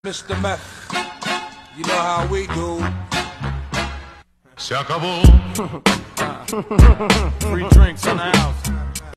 Mr. Meth, you know how we do. Se acabó. Free drinks in the house.